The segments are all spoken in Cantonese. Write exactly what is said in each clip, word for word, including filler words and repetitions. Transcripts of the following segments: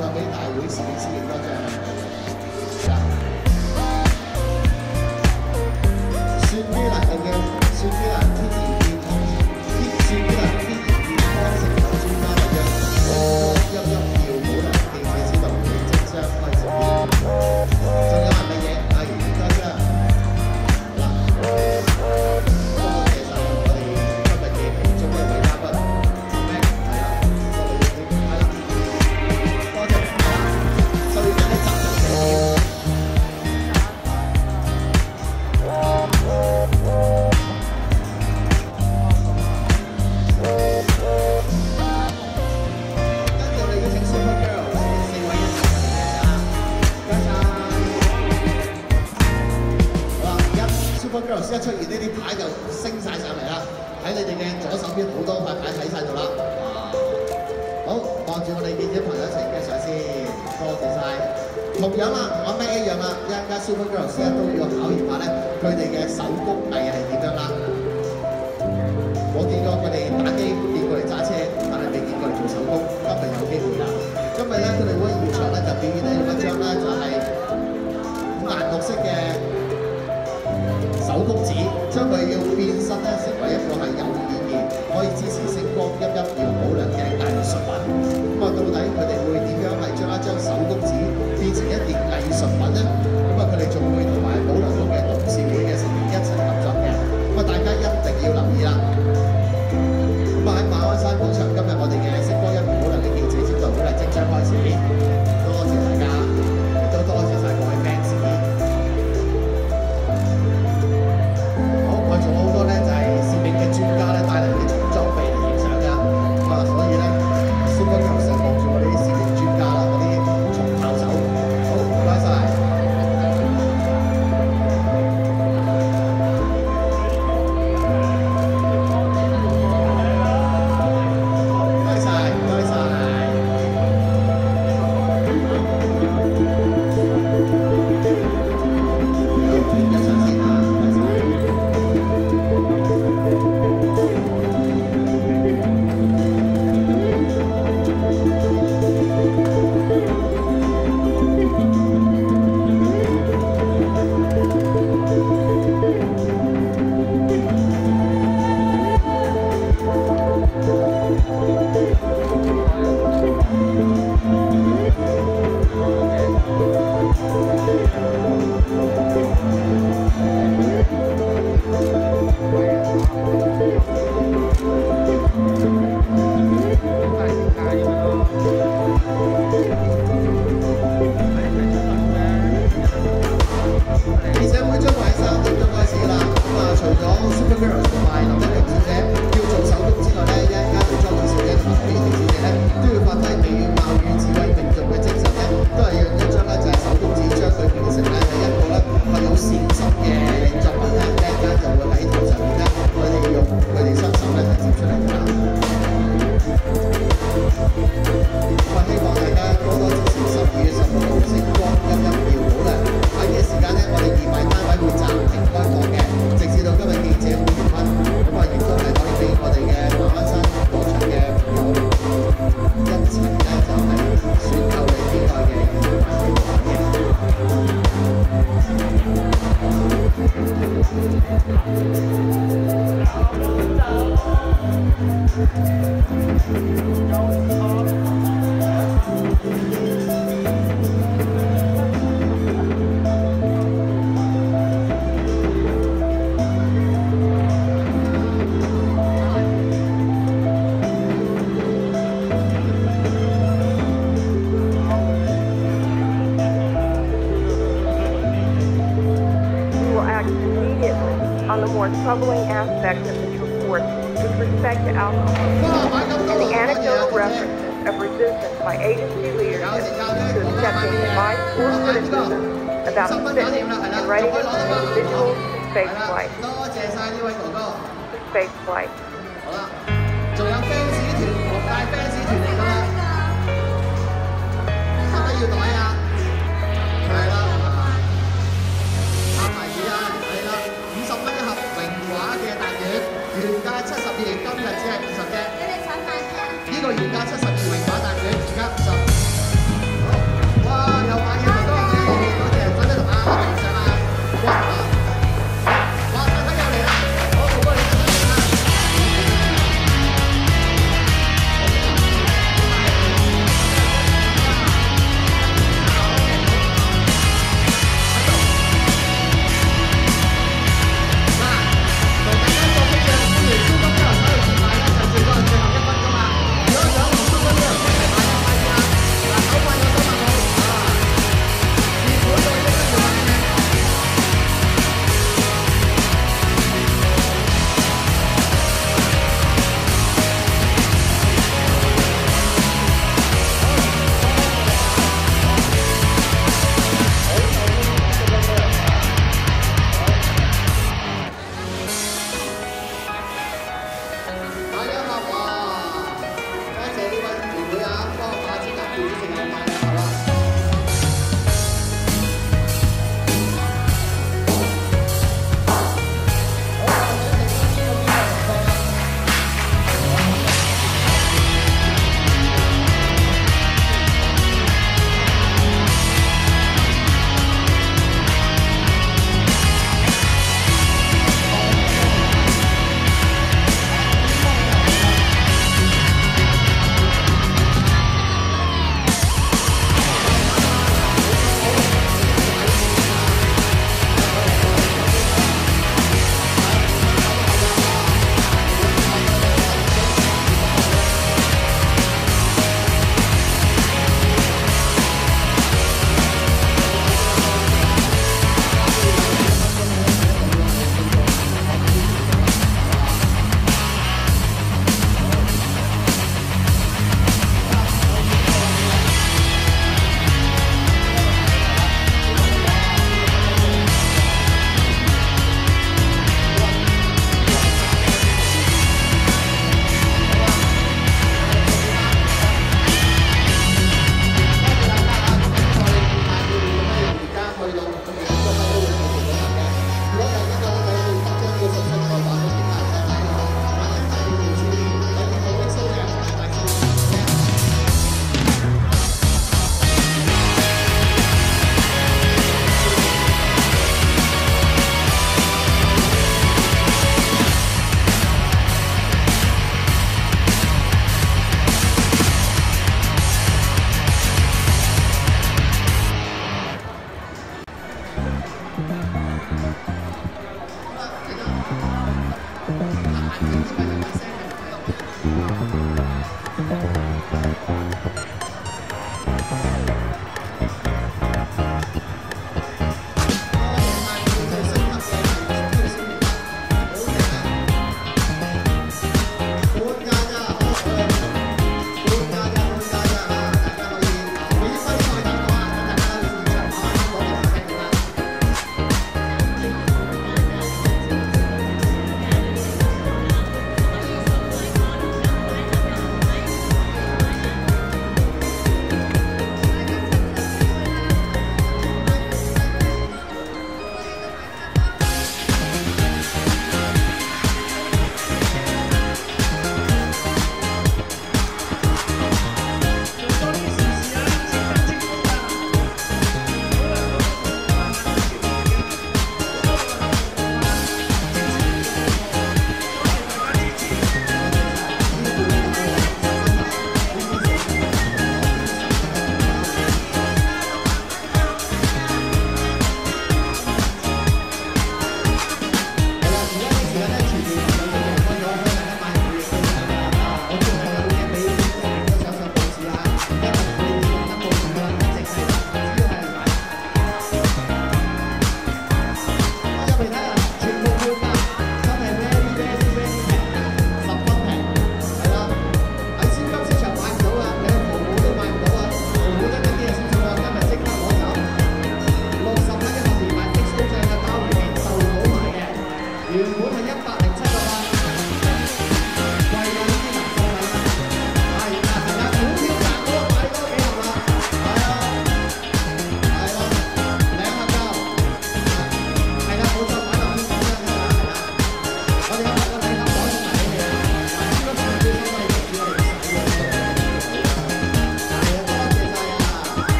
唱俾大會攝影師影多張。雪肌蘭嘅雪肌蘭天然健康，雪肌蘭天然健康食品專家為藥，一一秒保能記者知道你即將開始變。仲有係乜嘢？係多張。嗱，多謝晒我哋今日嘅其中一位嘉賓。咩？係啦，我哋係啦，多謝係啦，最緊要集中社交。 Supergirls 一出現呢啲牌就升晒上嚟啦！喺你哋嘅左手邊好多塊牌喺晒度啦。好，望住我哋記者朋友一齊影相先，多謝晒。同樣啦，同阿 Mac 一樣啦，一陣間 Supergirls 咧都要考驗下咧佢哋嘅手工藝係點樣啦。我見過佢哋打機，見過佢哋揸車，但係未見過佢哋做手工。今日有機會啦！今日咧佢哋會現場咧就表演呢一張咧就係五顏六色嘅。 手工紙將佢要變身咧，成為一個係有意義、可以支持星光熠熠耀保良嘅藝術品。咁啊，到底佢哋會點樣係將一張手工紙變成一件藝術品咧？咁啊，佢哋仲會同埋保良局嘅董事會嘅成員一齊合作嘅。咁啊，大家一定要留意啦。咁啊，喺馬鞍山廣場，今日我哋嘅星光熠耀保良嘅記者招待會係即將開始。多謝大家，亦都多謝晒各位 fans。 仲有好多咧，就係攝影嘅專家咧，帶嚟啲裝備嚟影相㗎。咁啊，所以咧 ，Supergirls 望住我哋啲攝影專家啦，嗰啲重炮手。好，唔該晒。唔該晒，唔該晒。好，影相先啊！ Supergirls 同埋林德榮小姐要做手工之外咧，一陣間對莊小姐同埋許燕婷小姐咧，都要發揮美貌與智慧並重嘅精神咧，都係用一張咧就係手工紙將佢變成咧係一個咧係有善心嘅作品咧，一陣間就會喺台上面咧，佢哋用佢哋雙手咧係接出嚟㗎啦。咁啊，希望大家多多支持十二月十六號星光熠熠耀保良。喺呢個時間咧，我哋義賣單位會暫停開放嘅，直至到今日記者會完畢。咁啊，亦都係可以俾我哋嘅馬鞍山廣場嘅朋友一齊咧，就係選購你呢個嘅義賣票嘅。 On the more troubling aspects of this report with respect to alcohol and the anecdotal references of resistance by agency leadership to accepting advice or criticism about the fitness and readiness of individuals to space flight. To space flight. 好啦，仲有 fans 團，黃大 fans 團嚟㗎啦，使唔使要袋啊？係啦。 原價七十二，今日只係五十啫。你哋想買咩啊？呢個原價七十二榮華蛋卷，而家五十。 好，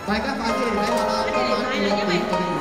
大家快啲嚟睇下啦！今晚我哋我哋